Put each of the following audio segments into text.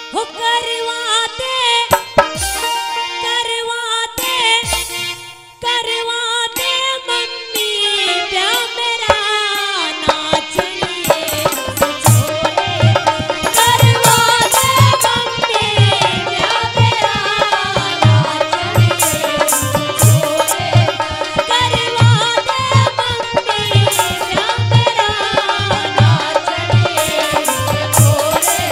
हो करवाते करवाते करवाते मम्मी प्यार मेरा नाचनिए छोरे करवाते मम्मी प्यार मेरा नाचनिए छोरे करवाते मम्मी प्यार मेरा नाचनिए छोरे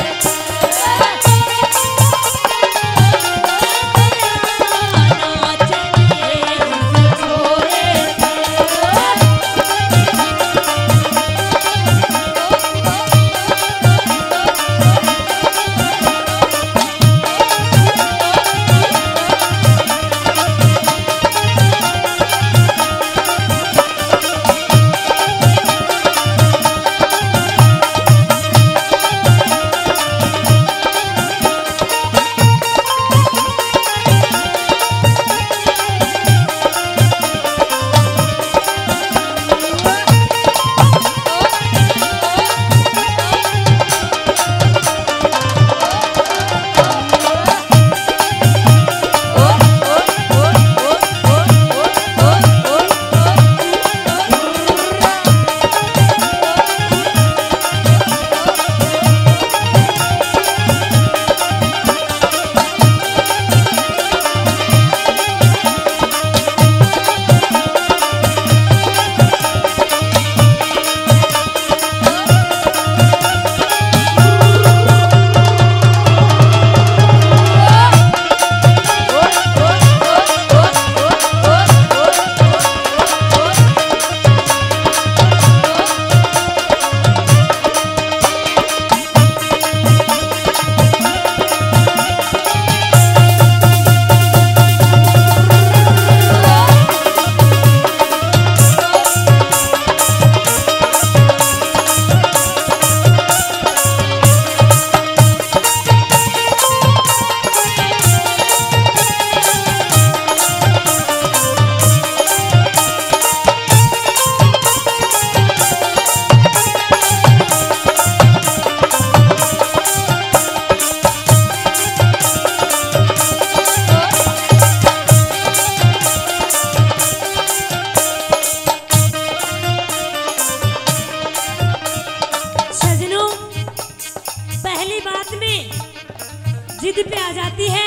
जिद पे आ जाती है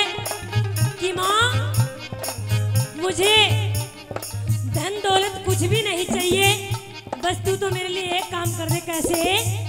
कि माँ मुझे धन दौलत कुछ भी नहीं चाहिए, बस तू तो मेरे लिए एक काम कर दे। कैसे?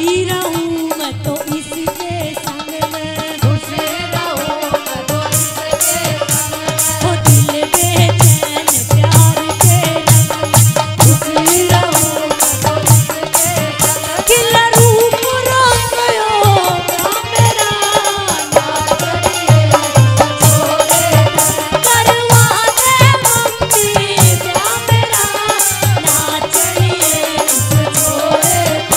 खुशी रहूं मैं तो इसके संग में, खुशी रहूं मैं तो इसके संग में, हो दिल बेचैन प्यार के रंग में, खुशी रहूं मैं तो इसके संग में, खिला रूप रंग यो मेरा ना करिए छोड़े करवा दे मम्मी प्यार मेरा ना चलिए छोड़े।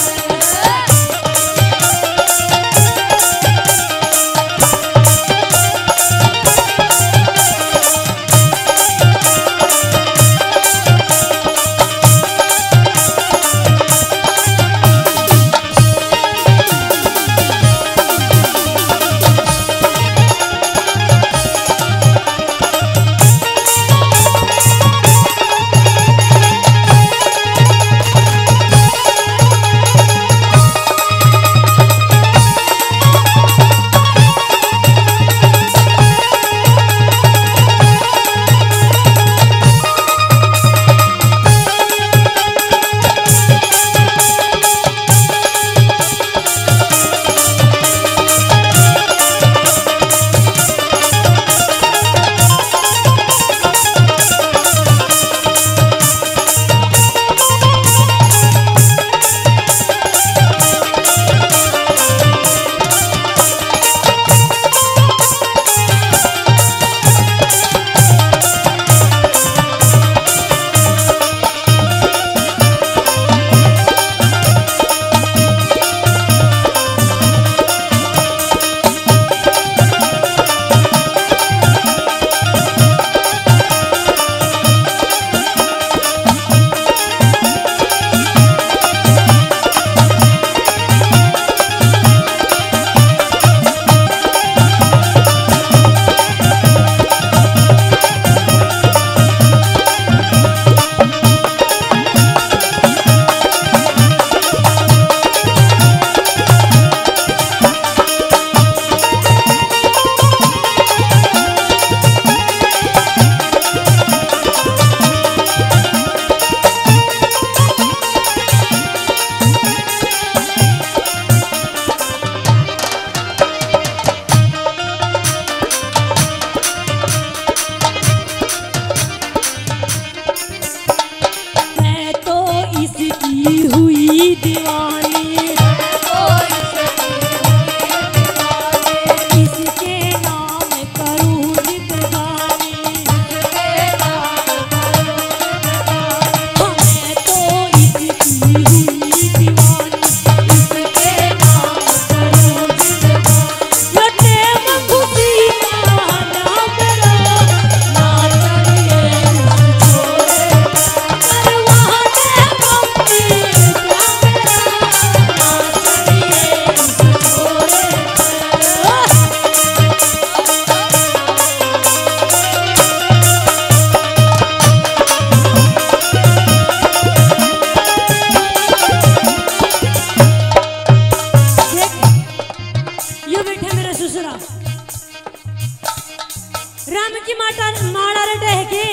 राम की माड़ा रटे है के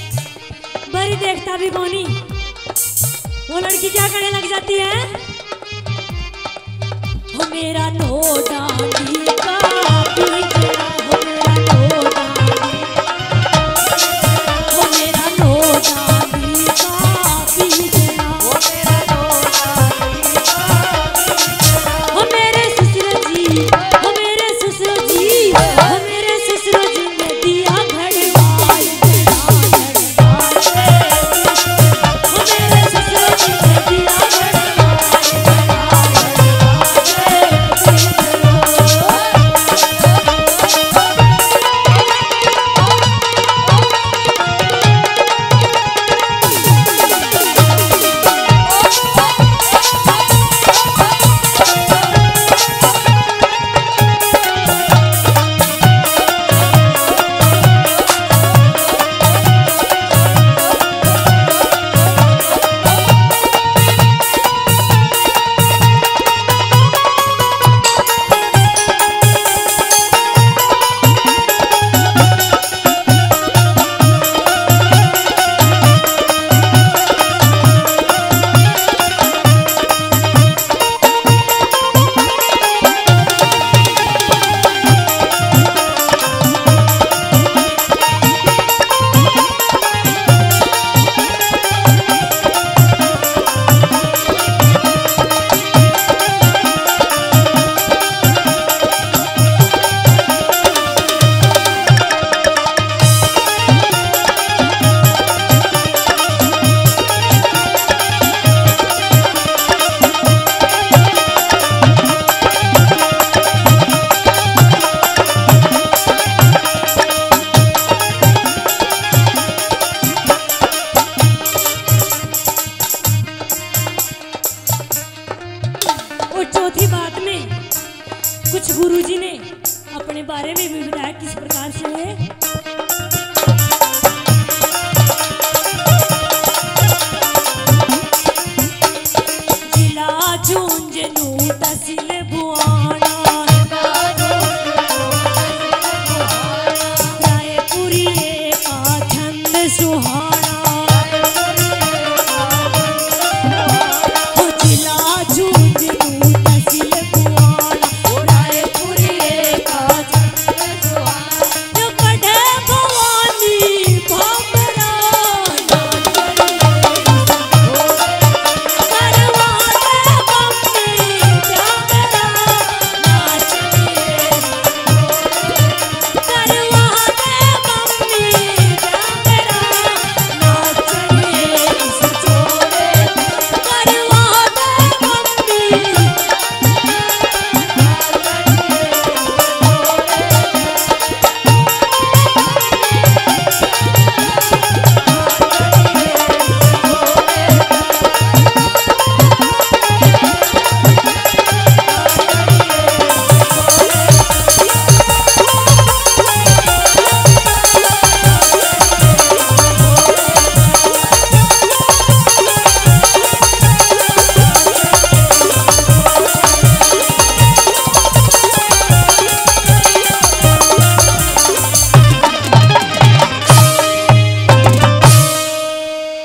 बड़ी देखता भी कोनी। वो लड़की क्या करने लग जाती है, हो मेरा नो डांडी का पीछा, हो मेरा नो डांडी, हो मेरा नो डांडी का पीछा, हो मेरा नो डांडी का पीछा, हो मेरे ससुर जी, हो मेरे ससुर जी, हो मेरे ससुर जी ने दिया घड़वाल, हो मेरे ससुर जी ने दिया घड़वाल, कुछ गुरुजी ने अपने बारे में भी बताया किस प्रकार से है। जिला झुंझुनू तहसील